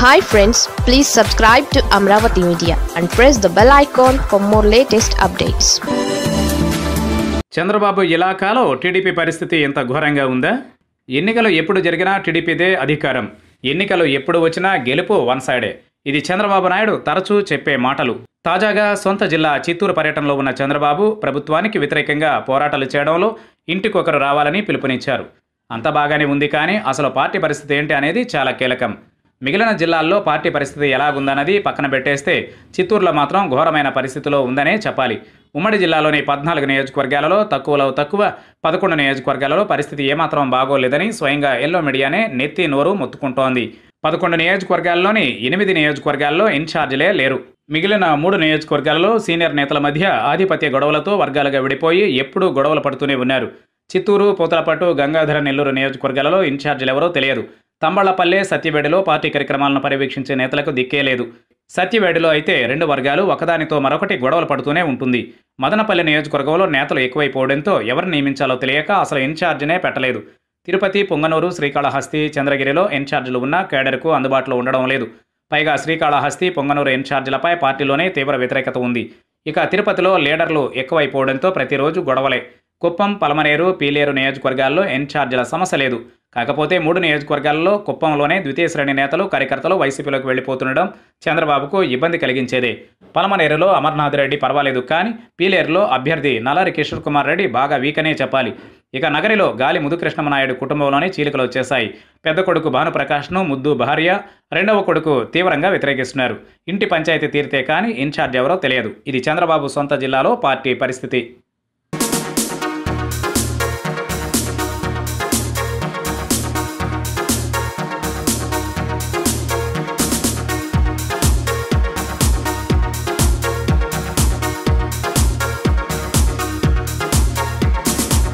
Hi friends, please subscribe to Amaravathi Media and press the bell icon for more latest updates. Chandrababu ఇలాకాలో TDP పరిస్థితి ఎంత ఘోరంగా ఉందా? ఎన్నికలు ఎప్పుడు జరిగినా టీడీపీదే అధికారం. ఎన్నికలు ఎప్పుడు వచ్చినా గెలుపు వన్ సైడే. ఇది చంద్రబాబు నాయుడు తరచూ చెప్పే మాటలు. తాజాగా సొంత జిల్లా చిత్తూరు పర్యటనలో ఉన్న చంద్రబాబు ప్రభుత్వానికి వ్యతిరేకంగా పోరాటాలు చేయడంలో ఇంటికొకరు రావాలని పిలుపునిచ్చారు. అంత బాగానే ఉంది, కానీ అసలు పార్టీ పరిస్థితి ఏంటి అనేది చాలా కీలకం. మిగిలిన జిల్లాల్లో పార్టీ పరిస్థితి ఎలాగుందన్నది పక్కన పెట్టేస్తే చిత్తూరులో మాత్రం ఘోరమైన పరిస్థితిలో ఉందనే చెప్పాలి. ఉమ్మడి జిల్లాలోని 14 నియోజకవర్గాలలో తక్కువలో తక్కువ 11 నియోజకవర్గాలలో పరిస్థితి ఏమాత్రం బాగోలేదని స్వయంగా ఎల్లో మీడియానే నెత్తి నోరు మొత్తుకుంటోంది. 11 నియోజకవర్గాల్లోని 8 నియోజకవర్గాల్లో ఇన్ఛార్జీలే లేరు. మిగిలిన 3 నియోజకవర్గాలలో సీనియర్ నేతల మధ్య ఆధిపత్య గొడవలతో వర్గాలుగా విడిపోయి ఎప్పుడూ గొడవలు పడుతూనే ఉన్నారు. చిత్తూరు, పూతలపట్టు, గంగాధర, నెల్లూరు నియోజకవర్గాలలో ఇన్ఛార్జీలు ఎవరో తెలియదు. తంబళ్లపల్లె, సత్యవేడిలో పార్టీ కార్యక్రమాలను పర్యవేక్షించే నేతలకు దిక్కే లేదు. సత్యవేడిలో అయితే 2 వర్గాలు ఒకదానితో మరొకటి గొడవలు పడుతూనే ఉంటుంది. మదనపల్లి నియోజకవర్గంలో నేతలు ఎక్కువైపోవడంతో ఎవరిని నియమించాలో తెలియక అసలు ఇన్ఛార్జినే పెట్టలేదు. తిరుపతి, పొంగనూరు, శ్రీకాళహస్తి, చంద్రగిరిలో ఇన్ఛార్జీలు ఉన్నా కేడర్కు అందుబాటులో ఉండడం లేదు. పైగా శ్రీకాళహస్తి, పొంగనూరు ఇన్ఛార్జీలపై పార్టీలోనే తీవ్ర వ్యతిరేకత ఉంది. ఇక తిరుపతిలో లీడర్లు ఎక్కువైపోవడంతో ప్రతిరోజు గొడవలే. కుప్పం, పలమనేరు, పీలేరు నియోజకవర్గాల్లో ఇన్ఛార్జీల సమస్య లేదు. కాకపోతే 3 నియోజకవర్గాల్లో కుప్పంలోనే ద్వితీయ శ్రేణి నేతలు, కార్యకర్తలు వైసీపీలోకి వెళ్లిపోతుండడం చంద్రబాబుకు ఇబ్బంది కలిగించేదే. పలమనేరులో అమర్నాథ్ రెడ్డి పర్వాలేదు, కానీ పీలేరులో అభ్యర్థి నల్లారి కిషోర్ కుమార్ రెడ్డి బాగా వీకనే చెప్పాలి. ఇక నగరిలో గాలి ముదుకృష్ణమనాయుడు కుటుంబంలోనే చీలికలు వచ్చేశాయి. పెద్ద కొడుకు భానుప్రకాష్ను ముద్దు భార్య, రెండవ కొడుకు తీవ్రంగా వ్యతిరేకిస్తున్నారు. ఇంటి పంచాయతీ తీరితే కానీ ఇన్ఛార్జ్ ఎవరో తెలియదు. ఇది చంద్రబాబు సొంత జిల్లాలో పార్టీ పరిస్థితి.